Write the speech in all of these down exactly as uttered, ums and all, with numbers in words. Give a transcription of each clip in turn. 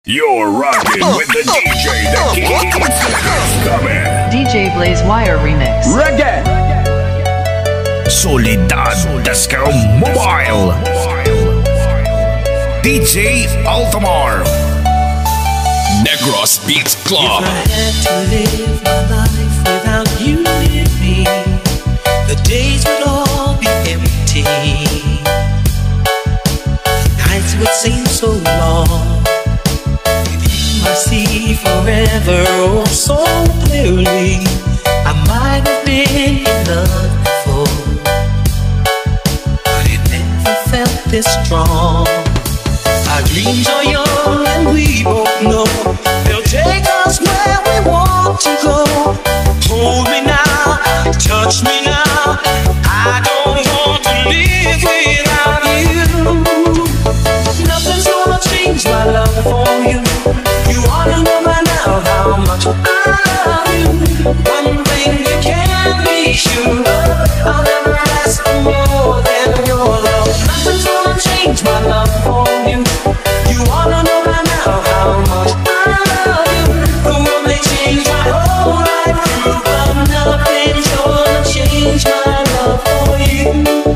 You're rocking with the D J that keeps coming. D J Blazewire Remix. Reggae. Solidad Disco Mobile. D J Altamar. Negros Beats Club. If I had to live my life without you near me, the days would all be empty. Nights would seem so long. I see forever oh so clearly. I might have been in love before, but it never felt this strong. Our dreams are young and we both know they'll take us where we want to go. Hold me now, touch me now. I don't want to live without you. Nothing's gonna change my love for you. You ought to know by now how much I love you. One thing you can be sure of, I'll never ask for more than your love. Nothing's gonna change my love for you. You ought to know by now how much I love you. The world may change my whole life through, but nothing's gonna change my love for you.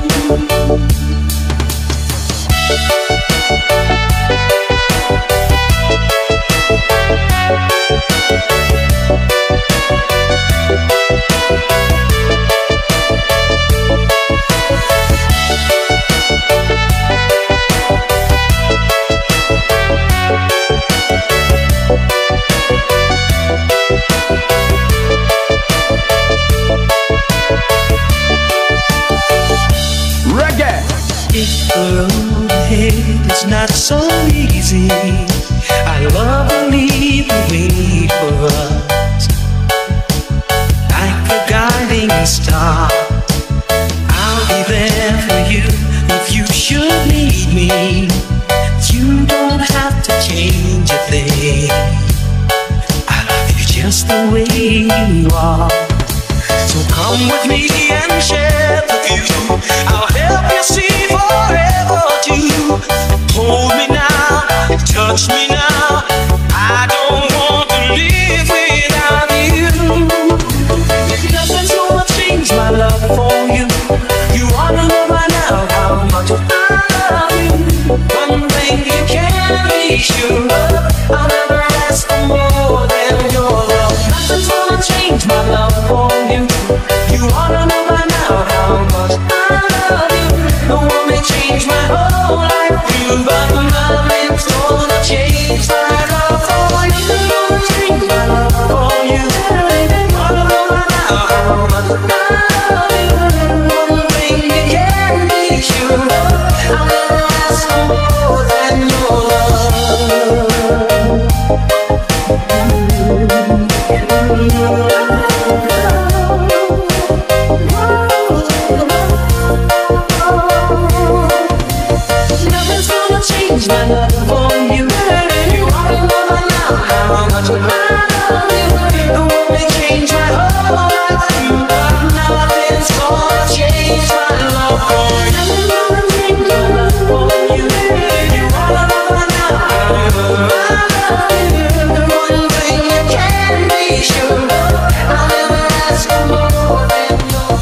If the road ahead is not so easy, I love to leave the way for us. Like a guiding star, I'll be there for you if you should need me. You don't have to change a thing. I love you just the way you are. So come with me and share the view. I'll help you see forever too. Hold me now, touch me now. I don't want to live without you. Nothing's gonna change my love for you. You ought to know by now how much I love you. One thing you can be sure of, I'll never ask for more than your love. Nothing's gonna change my love for you. You ought to know by now how much I love you. No one may change my whole life through, but nothing's gonna change my love for you. Gonna change my love for you. You ought to know by now how much I love you. One thing you can be sure of, I'll never ask for more than your love. My love for you. You ought to know by now how much I love you. The world may change my whole life through, but nothing's gonna change my love for you. Nothing's gonna change my love for you. You ought to know by now how much I love you. The one thing you can be sure of, I'll never ask for more than your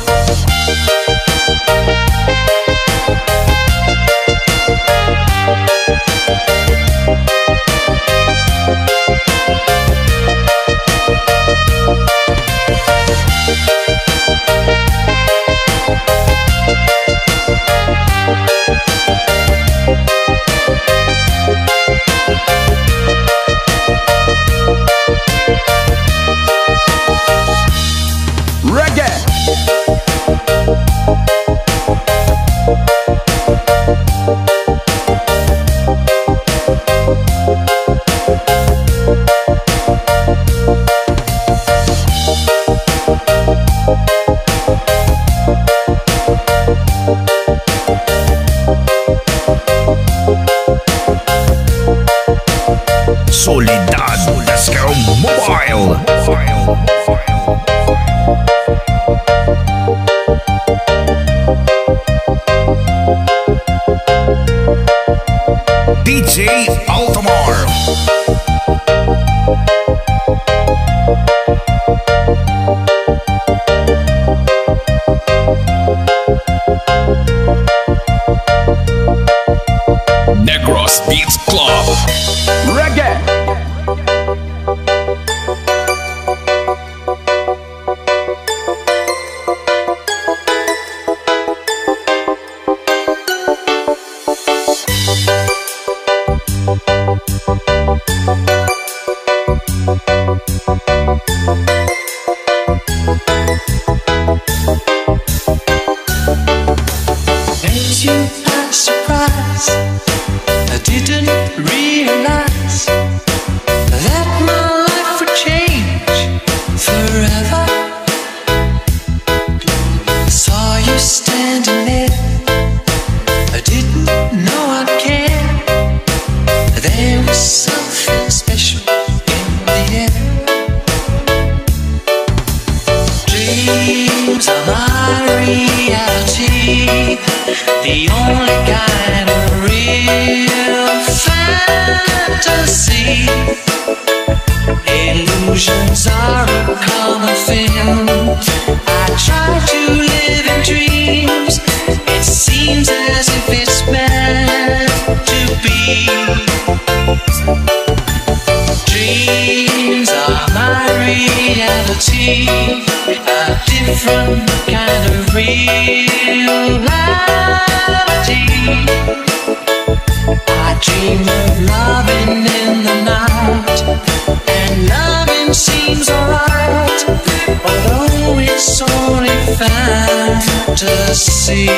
Solidad Disco Mobile. D J Altamar. the only kind of real fantasy. Illusions are a common thing. I try to live in dreams. It seems as if it's meant to be. Dreams are my reality, a different kind of reality. I dream of loving in the night, and loving seems alright, although it's only fantasy.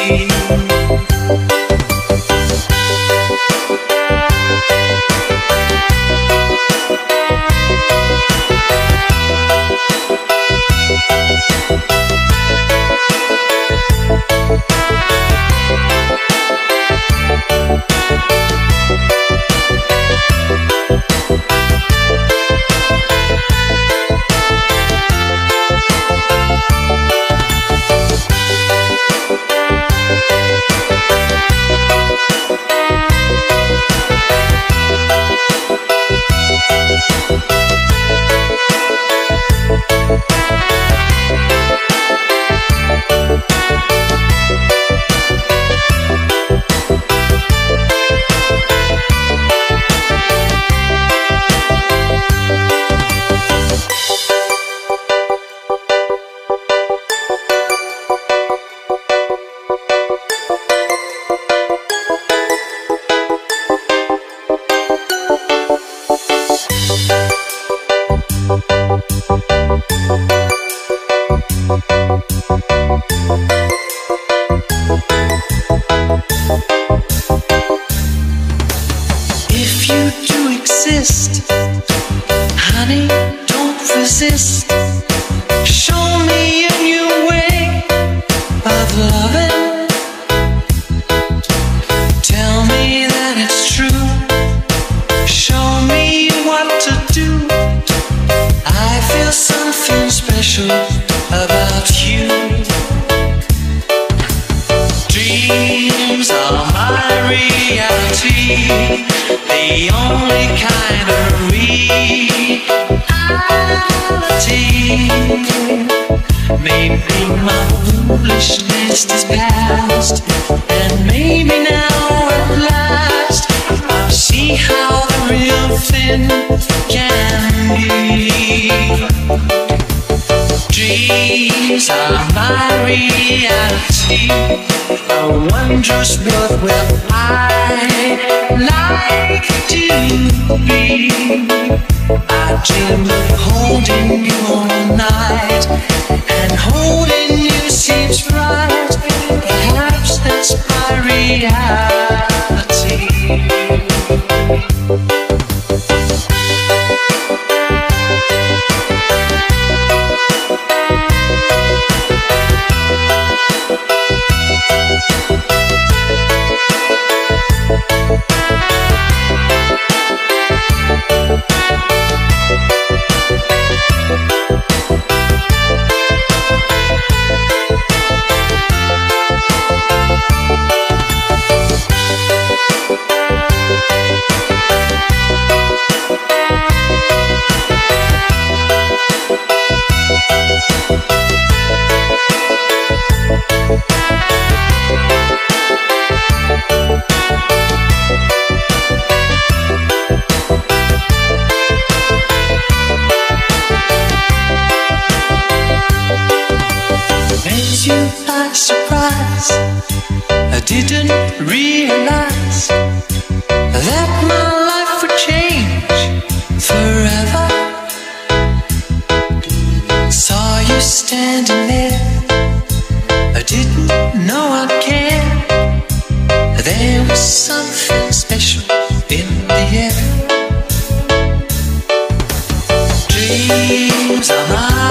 Dreams are my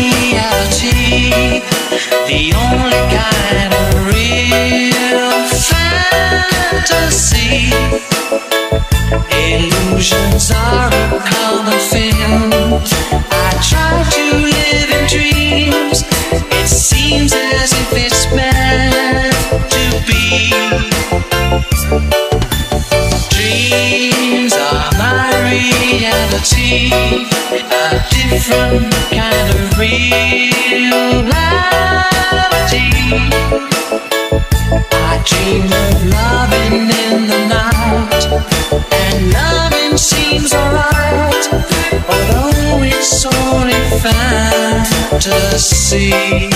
reality, the only kind of real fantasy. Illusions are a common thing. I try to live in dreams. It seems as if it's meant to Dreams are my reality, a different kind of reality. I dream of loving in the night, and loving seems alright, although it's only fantasy.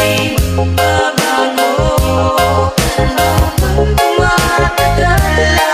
Babago, ang tumatagal.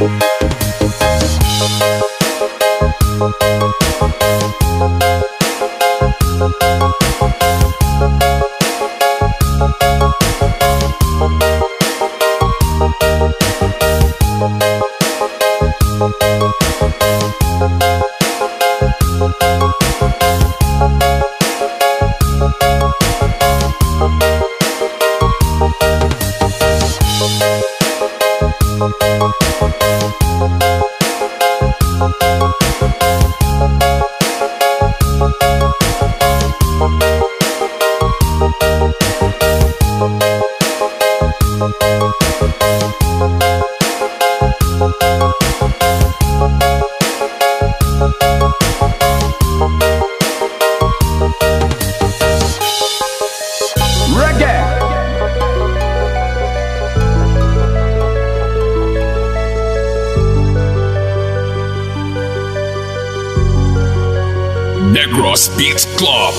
Negros Beats Club.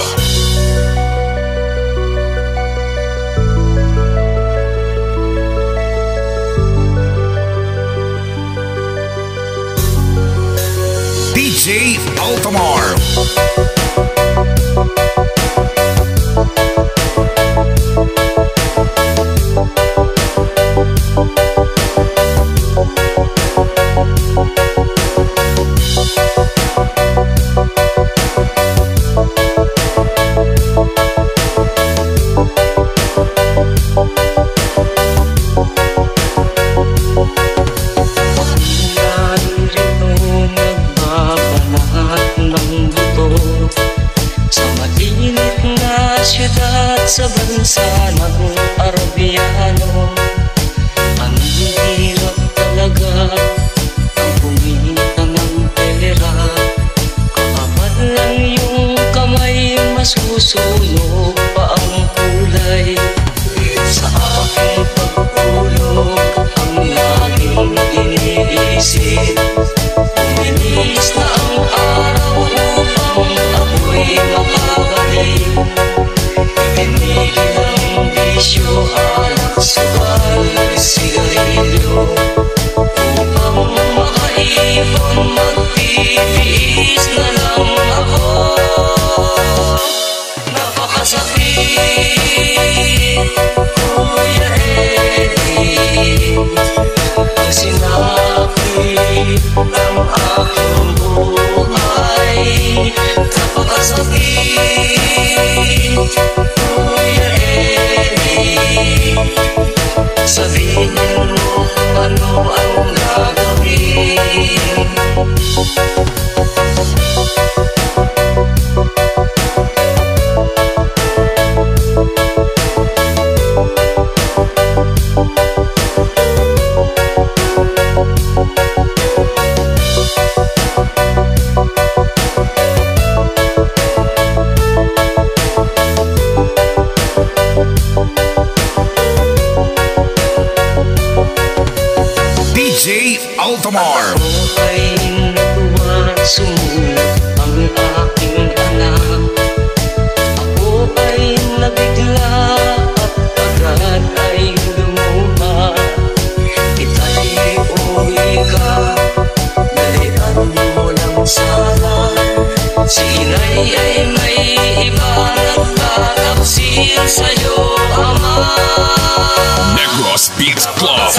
D J Altamar. Sa bansa ng Arabiano, ang hirap talaga ang kumita ng pera. Kakapat lang yung kamay, masusunog pa ang kulay. Sa aking pagtulog ang laging iniisip, uminis na ang araw upang ako'y makabalik. Pinigil ang bisyo, alak, sugal, sigarilyo, upang makaipon, magtitiis na lang ako. Napakasakit, Kuya Eddie, ang sinapit ng aking buhay. Napakasakit, Kuya Eddie, sabihin mo kung ano ang gagawin. D J Altamar. Ako ay natuwa, sumulat ang aking anak. Ako ay nabigla at agad ay lumuha. Itay, uwi ka, dalian mo lang sana. Si inay ay may iba, nagtatapsil sa'yo, ama. Negros Beats Club.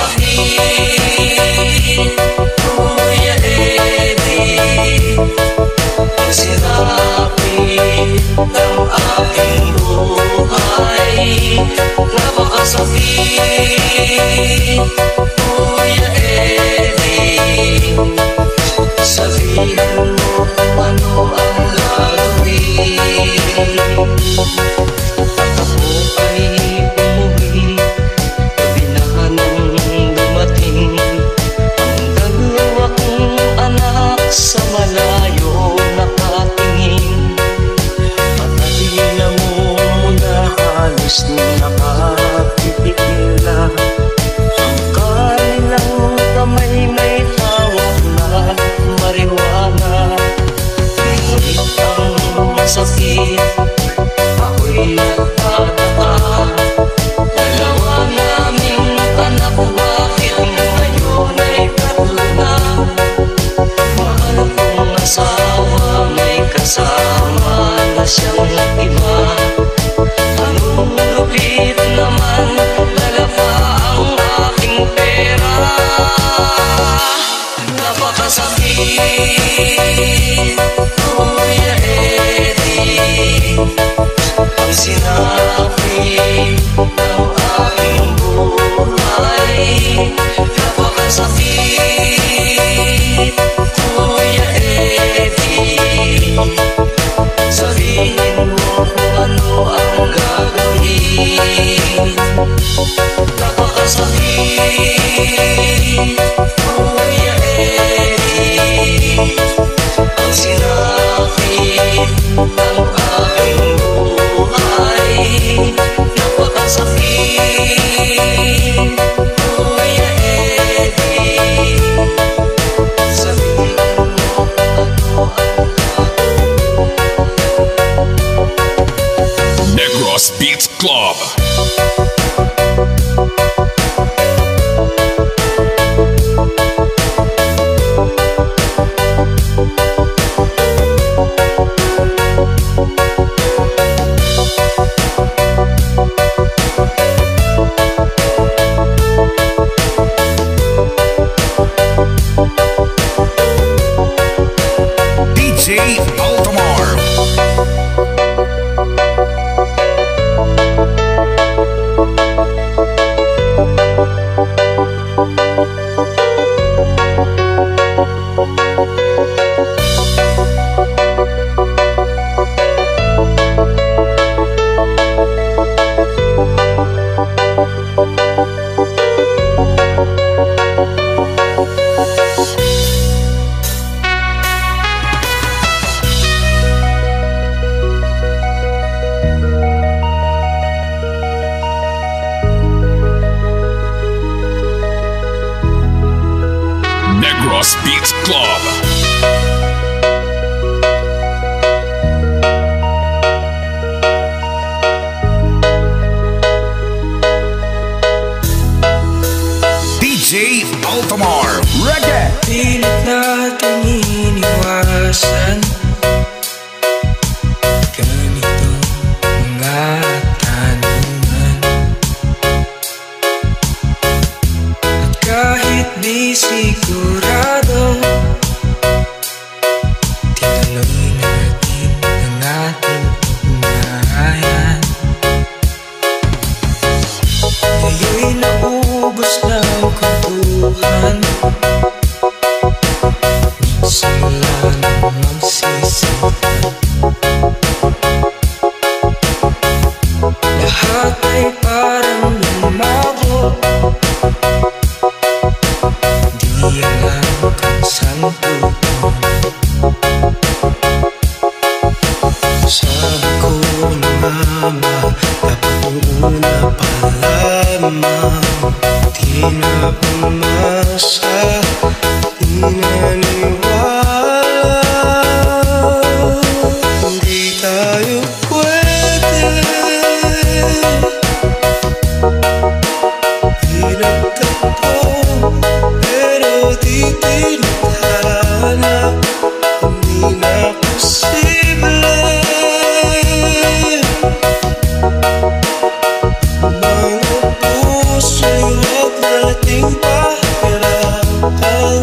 Kuya Eddie, ang sinapit ng aking buhay. Napakasakit, Kuya Eddie, sabihin mo kung ano ang gagawin. At ako ay umuwi, gabi na nang dumating ang dalawa kong anak sa malayo nakatingin. Patay na muna, halos nakapipigil na ang karing napakasakit, Kuya Eddie. Ang sinapit ng aking buhay, napakasakit, Kuya Eddie. Sabihin mo kung ano ang gagawin. Napakasakit, Kuya Eddie. Ang sinapit ng aking buhay, napakasakit, Kuya Eddie. Sabihin mo kung ano ang Negros Beats Club. D J Altamar. Negros Beats Club. D J Altamar Reggae. pilit nating iniwasan ganitong mga tanungan. At kahit di sigurado, tinuloy natin ang ating ugnayan. Ngayon'y naubos na ang kwentuhan. Simula nang magsisihan, lahat ay parang lumago. Di alam kung saan pupunta. Sabi ko na mama, dapat una pa lamang. Di na umasa, inaniwala. Hindi tayo pwede. Pinagtagpo, pero di tinatana. Hindi na posible. Mga puso'y huwag nating pahirapan.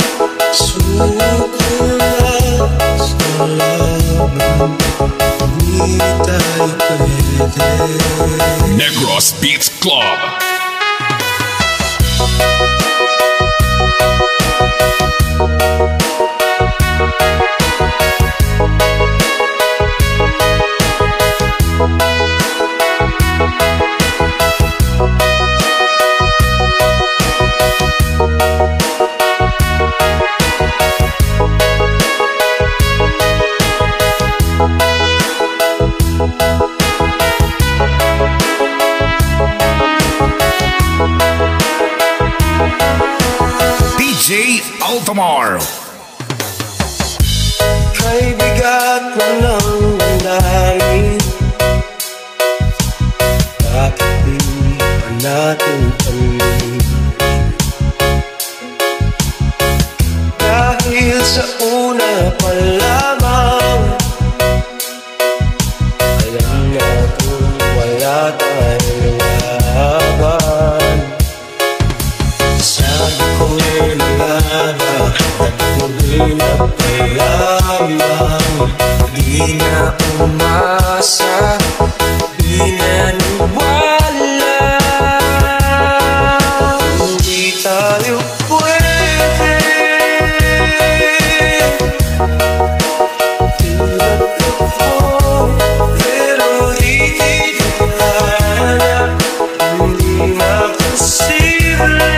Sukulat sa laman, hindi tayo pwede. Negros Beats Club. D J Altamar. Kay bigat man ang damdamin, bakit di pa natin pamilin? Dahil sa una pa lamang, alam na kung wala tayong laban. Sabi ko na Nagtuloy na palamang, di na umasa, di na niwala. Hindi tayo pwede, tulad ako, pero di tinala. Hindi na posible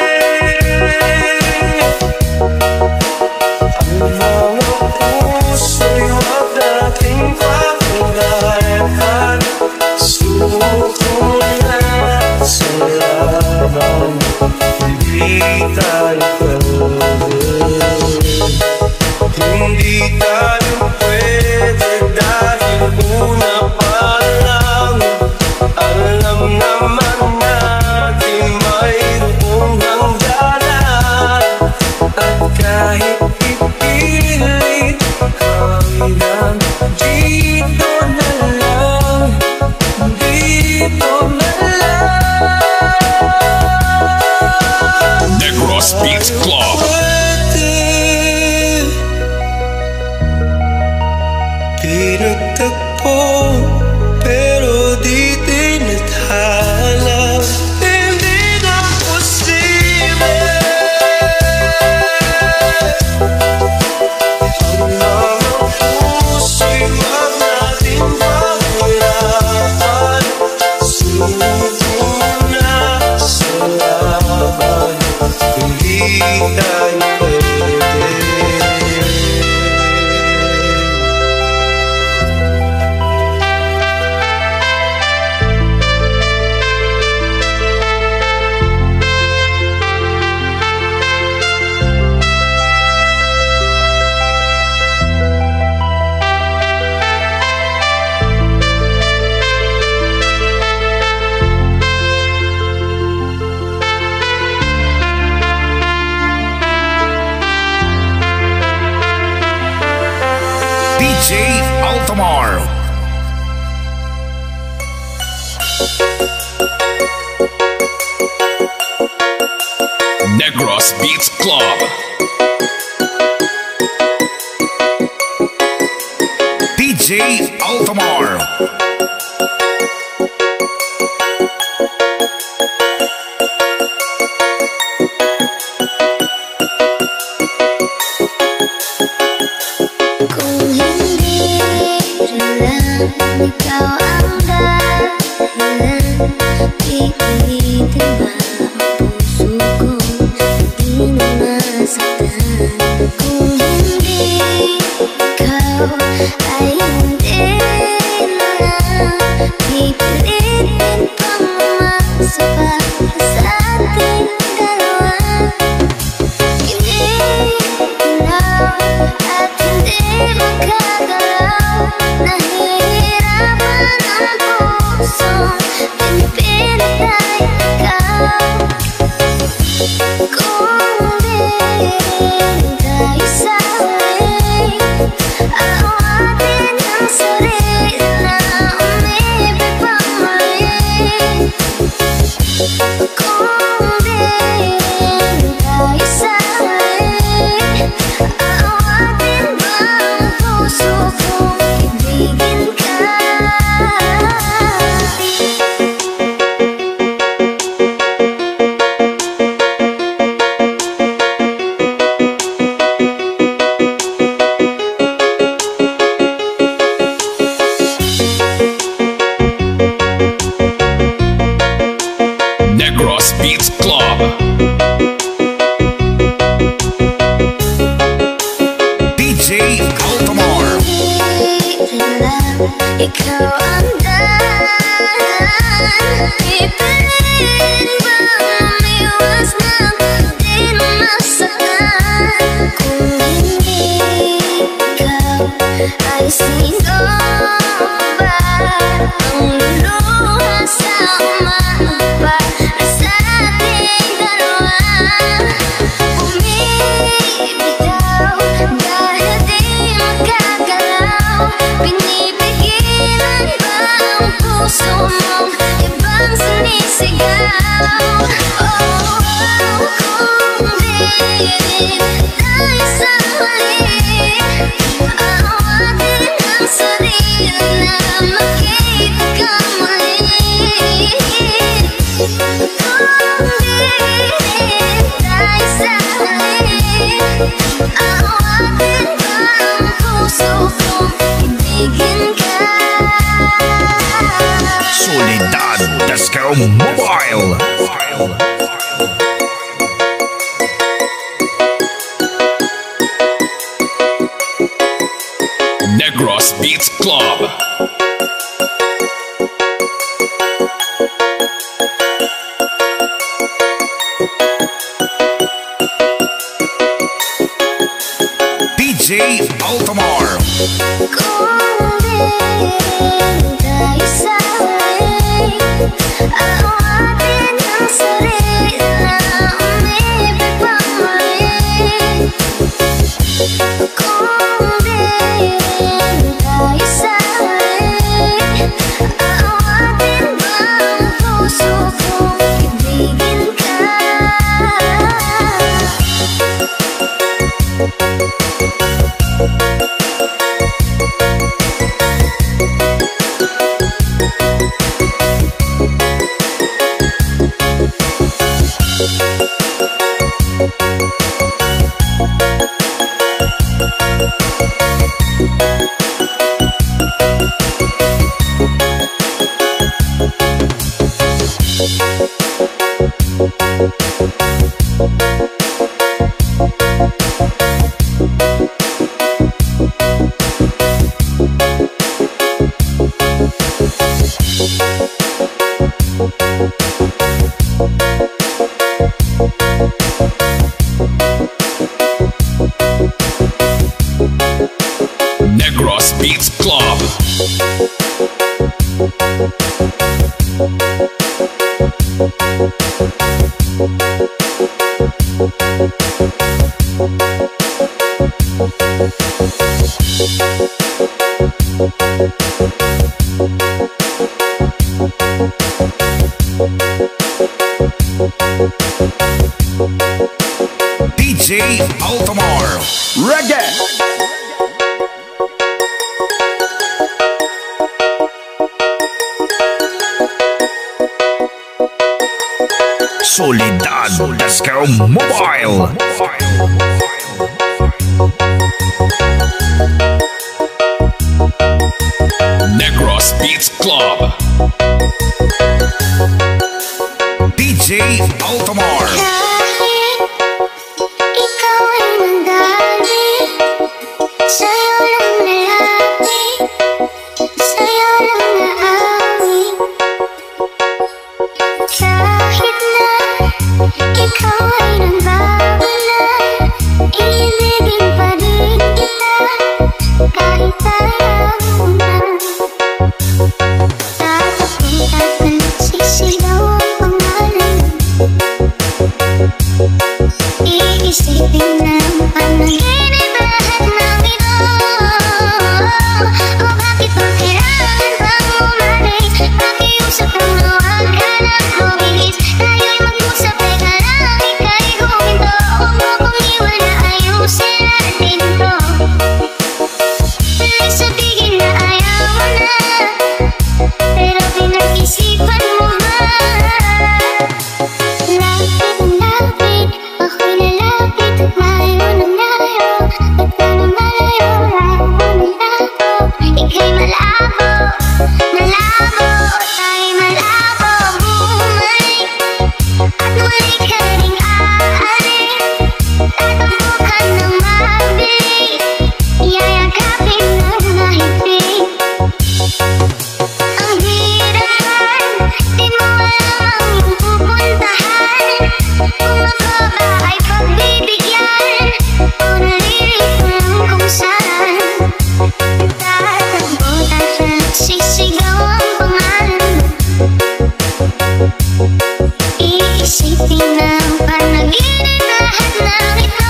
ang mga puso'y huwag nating papagalitan. Suko na sa laban, hindi tayo pwede, hindi tayo pwede dahil una pa lang alam naman natin mayroong hangganan. At kahit ipilit hanggang dito na lang, dito na lang. Negros Beats Club. Pinagtagpo pero di tinathala. Hindi na posible ang mga puso'y huwag natin pahirapan. Suko na sa laban, hindi tayo pwede. D J Altamar. Negros Beats Club. D J Altamar. Kung hindi rin lang ikaw ang dahilan, pipilitin ba ang puso ko di na masaktan? Kung hindi ikaw ay hindi na lang, pipilitin pang umasa pa sa ating dalawa. Inilaw at hindi makagalaw, nahihirapan ang puso, pinipilit ay ikaw. Kung di rin tayo saway, awatin ang sarili na umibig pang muli. Kung di rin tayo saway, awatin ba ang puso kong ibigin ka? Negros Beats Club. D J Altamar. Ikaw ang dahilan, pipiliin ba umiwas nang di na masaktan? Kung hindi ikaw, ay sino ba ang luluha sa umaga para sa ating dalawa? Umibitaw dahil di makagalaw, pinipigilan ba ang puso mong ibang sinisigaw? Oh, oh, kung di Negros Beats Club. D J Altamar. Kung di tayo saway, awatin ang sarili na umibig pang muli. Kung di tayo saway, awatin ba ang puso kong ibigin ka? Negros Beats Club. D J Altamar. Reggae. Solidad, let's go mobile. Negros Beats Club. D J Altamar. Kahit ikaw ay mandali, sa'yo lang nalaki, sa'yo lang naawi. Kahit na ikaw ay nagbabago, iibigin pa rin kita, kahit ayaw na. Tatapunta ka, sisigaw ang pangalan, iisipin na panaginip lahat ng ito. O bakit ba kailangan bang umalik? Pakiusap ang luwag ka ng lumihis. Tayo'y mag-usap, teka lang, ika'y huminto. Huwag mo kong iwan na ayusin natin ito. Tuloy sabihin na ayaw mo na, pero pinag-isipan mo ba? Lapit ang lapit, ako'y nalapit, at layo ng layo. Ba't ka na malayo, labo ng labo? Ika'y malabo, malabo, tayo'y malabo. Bumalik, at muli ka ring aalis. Tatambukan ng mabilis, iyayakapin ng mahigpit. Ang hirap man, di mo alam ang iyong pupuntahan. Kung ako ba ay pagbibigyan, o nalilito lang kung saan. Tatakbo, sisigaw ang pangalan mo. Iisipin na ang panaginip lahat ng ito.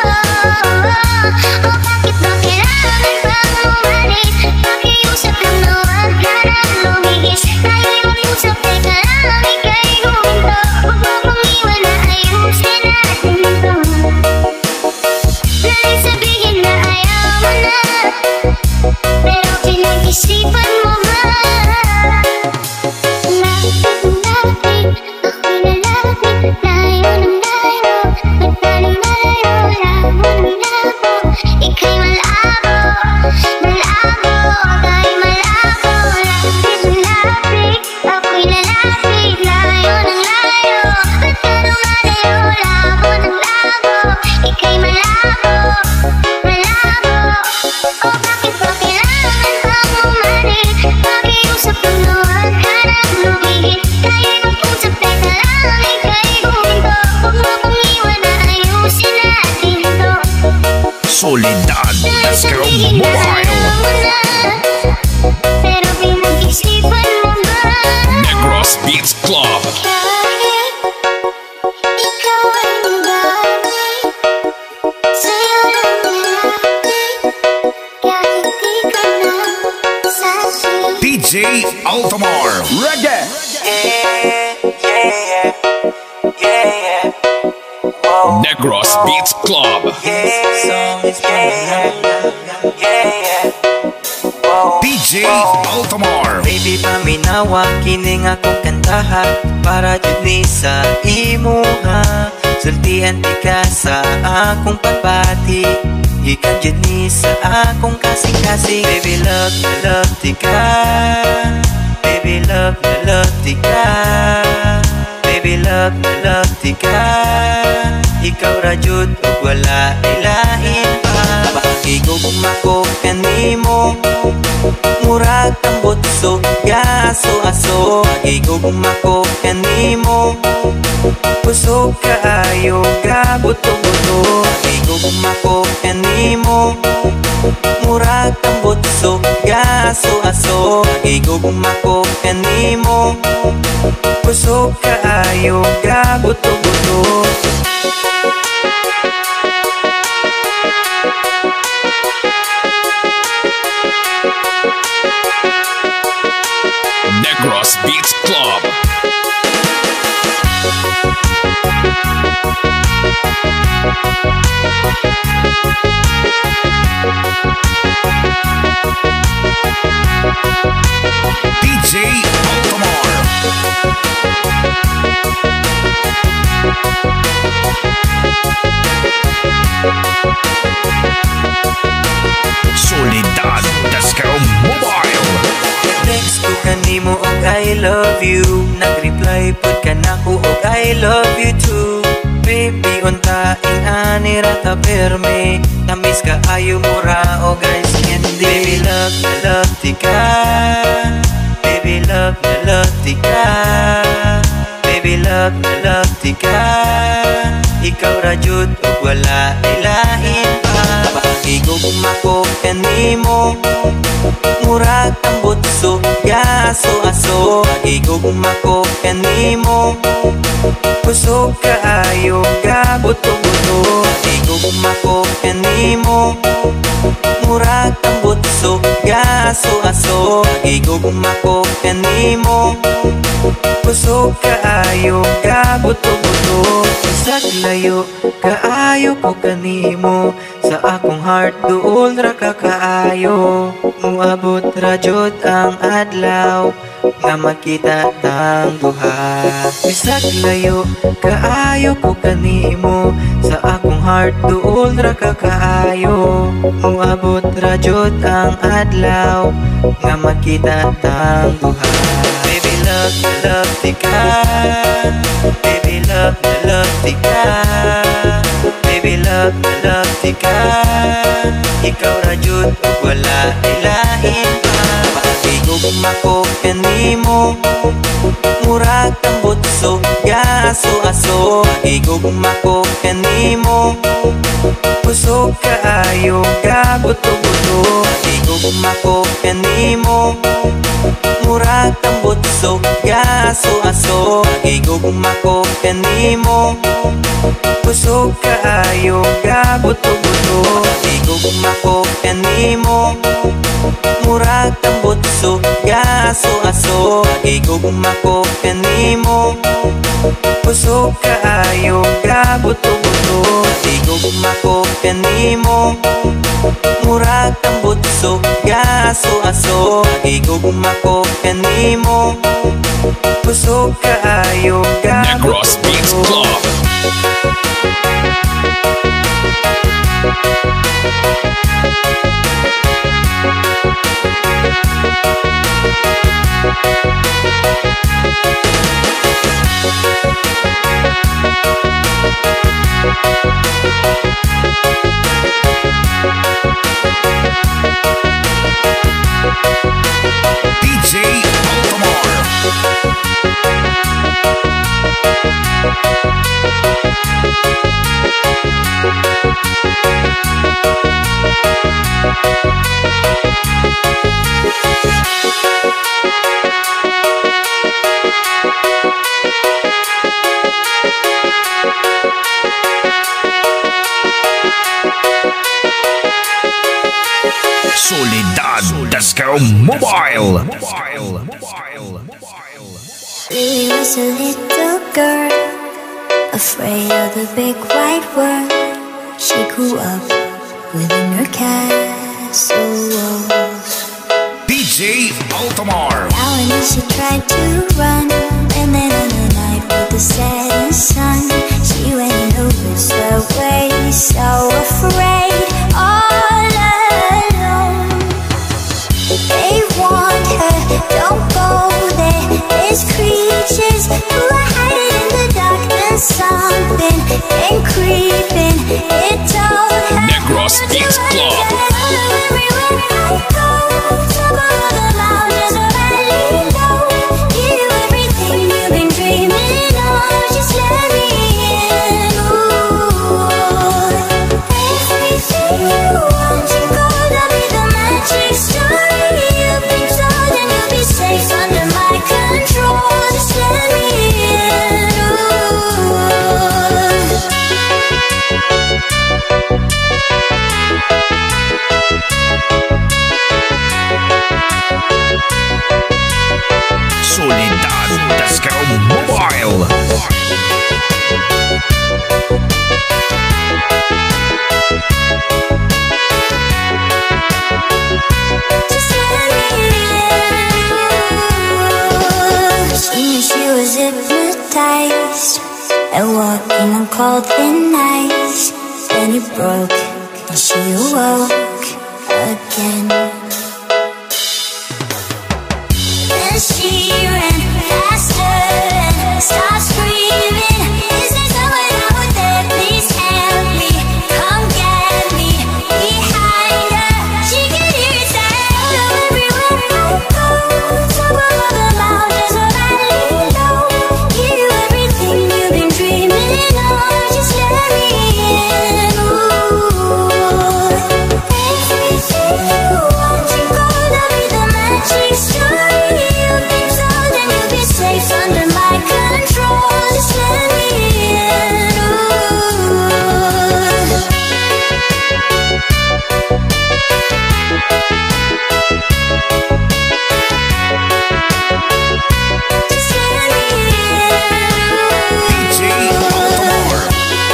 O bakit ba kailangan bang umalik? Pakiusap lang na huwag ka nang lumihis. Tayo'y mag-usap, teka lang, ika'y huminto. Huwag mo kong iwan na ayusin natin ito. Tuloy sabihin na ayaw mo na, pero pinag-isipan mo ba? Lapit ang lapit, ako'y nalapit, layo ng layo. Ba't ka na malayo, labo ng labo? Ika'y malabo, malabo, tayo'y malabo. Lapit ang lapit, ako'y nalapit, layo ng layo. Ba't ka na malayo, labo ng labo? Ika'y malabo, malabo. O bakit ba kailangan Solidad, let's go mobile. Pero pinag-isipan mo ba? Negros Beats Club. Kahit ikaw ay magabi, sa'yo lang lalaki, kahit di ka na sabi. D J Altamar Reggae. Yeah, yeah, yeah, yeah. Whoa, Negros Beats Club. yeah, song is yeah, yeah, yeah. Whoa, D J whoa. Altamar. Baby, paminawa, kining akong kantaha para jud ni sa imuha. Sultihan di ka sa akong pagpati, ikan jud ni sa akong kasing-kasing. Baby, love na love di ka. Baby, love na love di ka. Baby, love na love di ka. Ikaw ra jud ug wala ilahin pa. Pakigugma kanimo, murag ang butso gaso-aso. Pakigugma ko kanimo, kusog kaayo ka buto-buto. Pakigugma ko kanimo, murag ang butso gaso-aso. Pakigugma ko kanimo, kusog kaayo ka buto-buto. Negros Beats Club. D J Altamar. Solidad, let's go mobile. Text ko kanimo og I love you, nag-reply pod ka nako og I love you too. Baby, untaing ani ra ta perme, tamis ka ayo mo ra o guys candy. Baby, love na love di ka. Baby, love na love di ka. Baby, love na love di ka. Ikaw ra jud ug wala ilahin pa. Pakigugma ko kanimo, murag ang butso gaso-aso. Pakigugma ko kanimo, kusog kaayo ka buto-buto. Pakigugma ko kanimo, murag ang butso gaso-aso. Pakigugma ko kanimo, kusog kaayo ka buto-buto. Saglayo kaayo ko kanimo, sa akong heart duol ra ka kaayo. Muabot ra jud ang adlaw nga makita tang duha. Bisag layo kaayo ko kanimo, sa akong heart duol ra ka kaayo. Muabot ra jud ang adlaw nga makita tang duha. Baby, love na love di ka. Baby, love na love di ka. Baby, love na love di ka. Ikaw ra jud ug wala ilahin pa. Pakigugma ko kanimo, murag ang butso gaso-aso. Pakigugma ko kanimo, kusog kaayo ka buto-buto. Pakigugma ko kanimo, murag ang butso gaso-aso. Pakigugma ko kanimo, kusog kaayo ka buto-buto. Pakigugma ko kanimo, murag ang butso gaso-aso. Pakigugma ko kanimo, kusog kaayo ka buto-buto. Pakigugma ko kanimo, murag ang butso gaso-aso. Pakigugma ko kanimo, kusog kaayo ka Negros Beats Club. D J Altamar. Disco Mobile. Lily was a little girl, afraid of the big white world. She grew up within her castle walls. D J Altamar. Now and then she tried to run, and then on the night with the setting sun, she went in the woods away, so afraid, all alone. They warned her, don't go there, there's creatures who are hiding in the dark. Then something came creeping, it told her Negros to Beats do it Club. again. Follow everywhere I go, top of the mountains or valley low. Give you everything you've been dreaming of, just let me in. Ooh, everything you want, you gotta be the magic story you've been told, and you'll be safe under my control. Just let me in. Soledad Disco Mobile. Just let me in. She knew she was hypnotized and walking on cold thin ice. Then it broke and she awoke again. Then she ran faster and started screaming, is there someone out there? Please help me, come get me. Behind her, she could hear it say, follow everywhere I go, top of the mountains or valley low. Give you everything you've been dreaming of, just let me in. Ooh, everything you want, you gotta be the magic story you've been told, and you'll be safe under my control. Just let me in. Ooh. Just let me in. D J Altamar.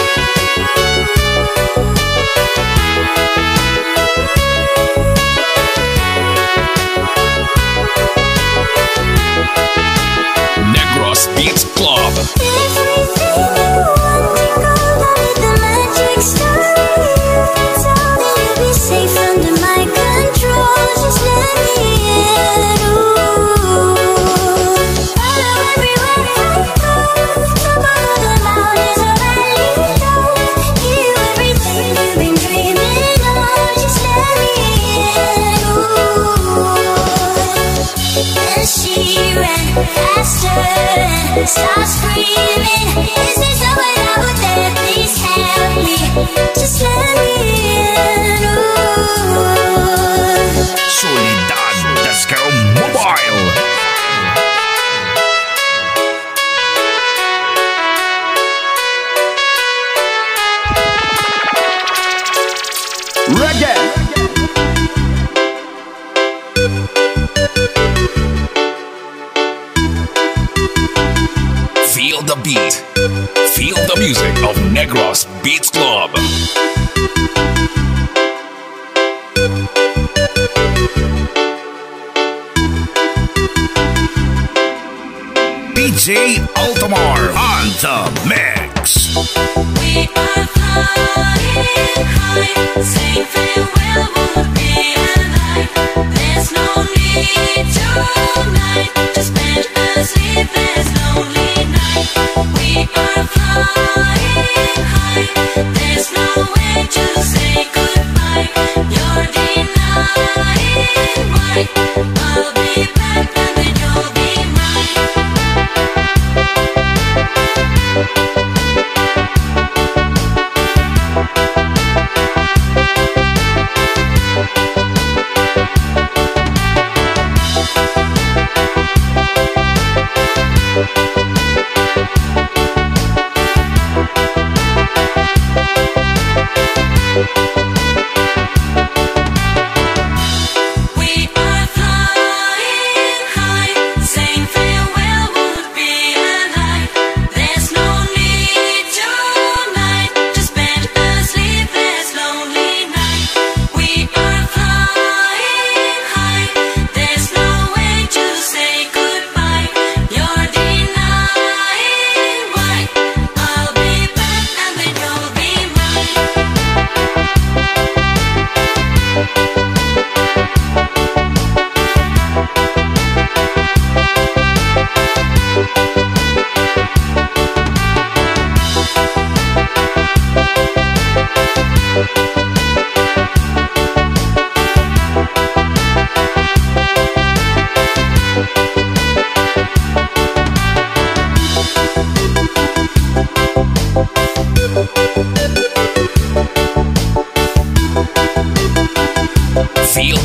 Negros Beats Club. Everything you want, you gotta be the magic story you've been told, and you'll be safe under my control. Just let me in. Ooh, follow everywhere I go, top of the mountains or valley low. Give you everything you've been dreaming of, just let me in. Ooh, then she ran faster and started screaming, is there someone out there? Please help me, just let me in. Ooh. Soledad Disco Mobile. Reggae. Feel the beat. Feel the music of Negros Beats Club. D J Altamar on the mix. We are flying high, saying farewell would be a lie. There's no need tonight to spend a sleepless lonely night. We are flying high, there's no way to say goodbye. You're denying why. I'll be back and then you'll be mine. We are flying.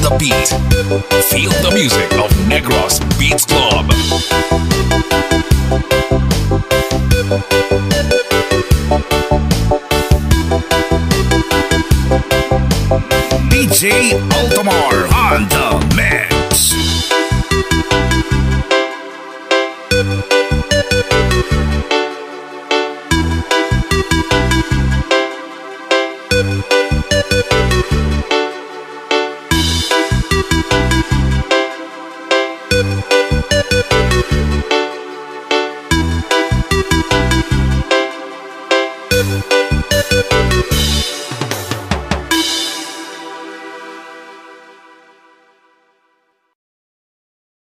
the beat. Feel the music of Negros Beats Club. D J Altamar on the mix.